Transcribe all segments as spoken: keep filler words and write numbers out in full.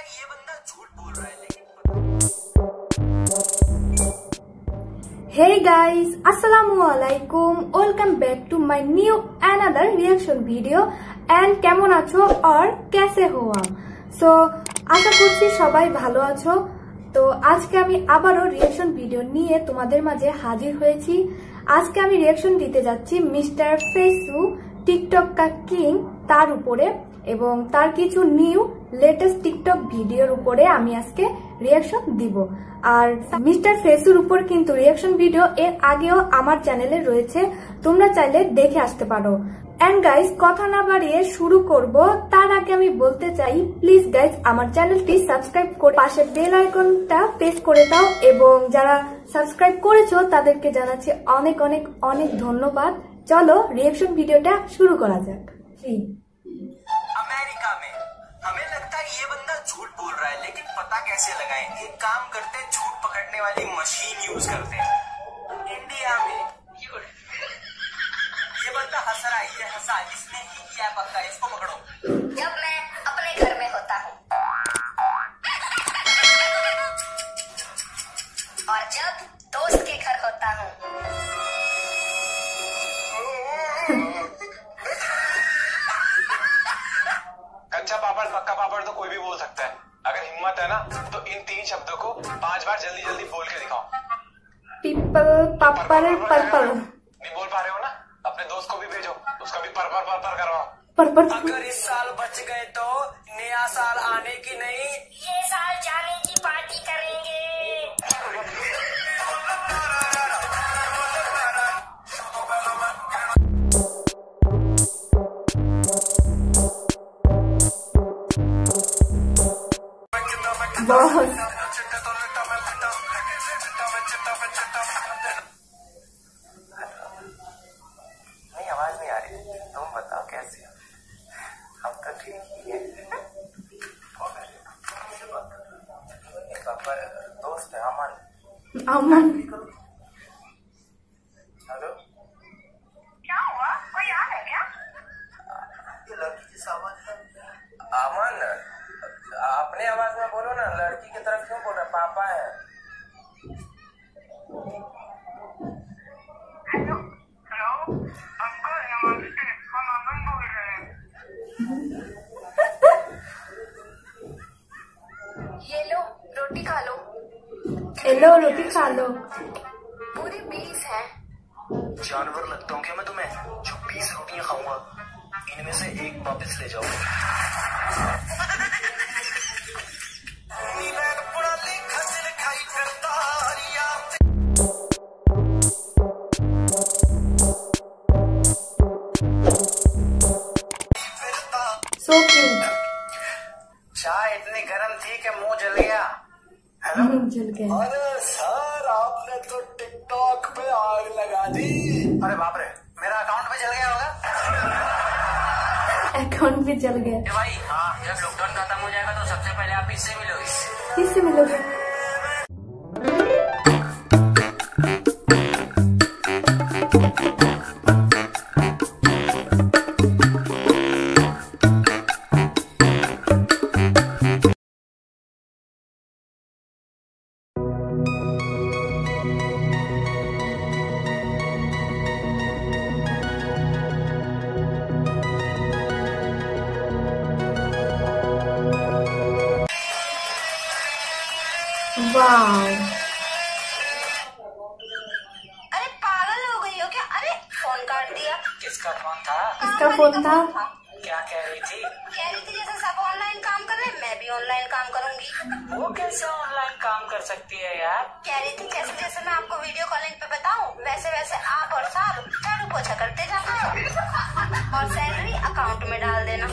कि ये बंदा झूठ बोल रहा है लेकिन Hey guys, Assalamualaikum. Welcome back to my new another reaction video. And কেমন আছো আর कैसे हो आप? So আশা করছি সবাই ভালো আছো। তো আজকে আমি আবারও রিঅ্যাকশন ভিডিও নিয়ে তোমাদের মাঝে হাজির হয়েছি। আজকে আমি রিঅ্যাকশন দিতে যাচ্ছি মিস্টার ফেসু টিকটক কা কিং তার উপরে এবং তার কিছু নিউ লেটেস্ট টিকটক ভিডিওর উপরে আমি আজকে রিঅ্যাকশন দিব। আর মিস্টার ফেসুর উপর কিন্তু রিঅ্যাকশন ভিডিও এর আগেও আমার চ্যানেলে রয়েছে, তোমরা চাইলে দেখে আসতে পারো। এন্ড গাইস, কথা না বাড়িয়ে শুরু করব। তার আগে আমি বলতে চাই, প্লিজ গাইস আমার চ্যানেলটি সাবস্ক্রাইব করে পাশে বেল আইকনটা প্রেস করে দাও এবং যারা সাবস্ক্রাইব করেছো তাদেরকে জানাচ্ছি অনেক অনেক অনেক ধন্যবাদ। চলো রিঅ্যাকশন ভিডিওটা শুরু করা যাক। अमेरिका में हमें लगता है ये बंदा झूठ बोल रहा है, लेकिन पता कैसे लगाएं? एक काम करते हैं, झूठ पकड़ने वाली मशीन यूज करते हैं। इंडिया में ये बंदा हंस रहा है, ये हंसा इसने ही किया, पक्का इसको पकड़ो। जब मैं अपने घर में होता हूँ और जब दोस्त के घर होता हूँ कच्चा पापड़ पक्का पापड़ तो कोई भी बोल सकता है। अगर हिम्मत है ना तो इन तीन शब्दों को पांच बार जल्दी जल्दी बोल के दिखाओ। पिपल पापड़ पर्पल नहीं बोल पा रहे हो ना? अपने दोस्त को भी भेजो, उसका भी पर पर पर पर करवाओ। पर्पल अगर इस साल बच गए तो नया साल आने की नहीं, ये साल जाने की पार्टी करेंगे। बहुत नहीं आवाज नहीं आ रही, तुम बताओ कैसे? हम तो ठीक ही है। पर दोस्त है अमन। अमन हेलो, क्या हुआ? कोई आ है क्या? ये लड़की जैसा आवाज है। अमन, अपने आवाज में बोलो ना, लड़की की तरफ क्यों बोल रहे? पापा है। हेलो हेलो अंकल, नमस्ते, हम अमन बोल रहे हैं। ये लो रोटी खा लो। हेलो रोटी खा लो। पूरे बीस है। जानवर लगता हूँ क्या मैं तुम्हें, जो बीस रोटियां खाऊंगा? इनमें से एक वापस ले जाओ। So cute. चाय इतनी गर्म थी कि मुंह जल गया। हेलो, जल गया। अरे सर आपने तो टिकटॉक पे आग लगा दी। अरे बाप रे, मेरा अकाउंट पे जल गया होगा। अकाउंट भी जल गया। ए भाई, हाँ, जब लॉकडाउन खत्म हो जाएगा तो सबसे पहले आप इससे मिलोगे। किससे मिलोगे? वाव, अरे पागल हो गई हो क्या? अरे फोन काट दिया। किसका फोन था? इसका फोन था। क्या कह रही थी? कह रही थी जैसे सब ऑनलाइन काम कर रहे हैं, मैं भी ऑनलाइन काम करूंगी। वो कैसे ऑनलाइन काम कर सकती है यार? कह रही थी जैसे जैसे मैं आपको वीडियो कॉलिंग पे बताऊं वैसे वैसे आप और साहब झाड़ू पोछा करते जाना और सैलरी अकाउंट में डाल देना।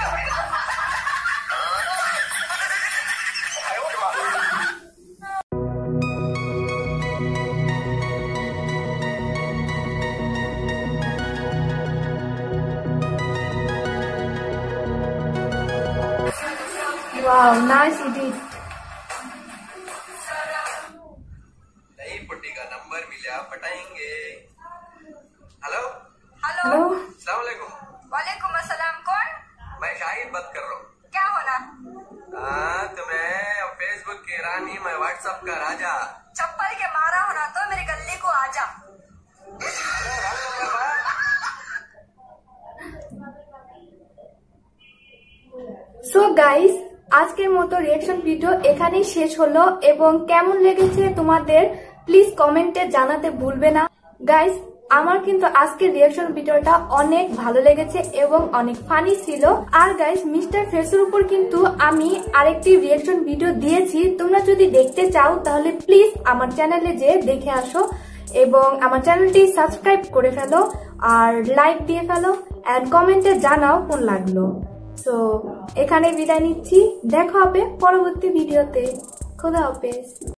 Wow, nice edit. नई पुट्टी का नंबर मिला, पटाएंगे। हेलो हेलो, हेलो, अस्सलाम वालेकुम। वालेकुम अस्सलाम। कौन? मैं शाहिद बात कर रहा हूँ। क्या होना? हाँ, तुम्हें फेसबुक की रानी, मैं व्हाट्सएप का राजा। चप्पल के मारा होना तो मेरी गली को आजा। সো গাইস, আজকের মতো রিঅ্যাকশন ভিডিও এখানেই শেষ হলো এবং কেমন লেগেছে তোমাদের প্লিজ কমেন্টে জানাতে ভুলবে না। গাইস, আমার কিন্তু আজকের রিঅ্যাকশন ভিডিওটা অনেক ভালো লেগেছে এবং অনেক ফানি ছিল। আর গাইস, মিস্টার ফেসের উপর কিন্তু আমি আরেকটি রিঅ্যাকশন ভিডিও দিয়েছি, তোমরা যদি দেখতে চাও তাহলে প্লিজ আমার চ্যানেলে যেয়ে দেখে আসো এবং আমার চ্যানেলটি সাবস্ক্রাইব করে ফেলো আর লাইক দিয়ে ফেলো এন্ড কমেন্টে জানাও কোন লাগলো। সো এখানে বিদায় নিচ্ছি, দেখা হবে পরবর্তী ভিডিওতে। খোদা হাফেজ।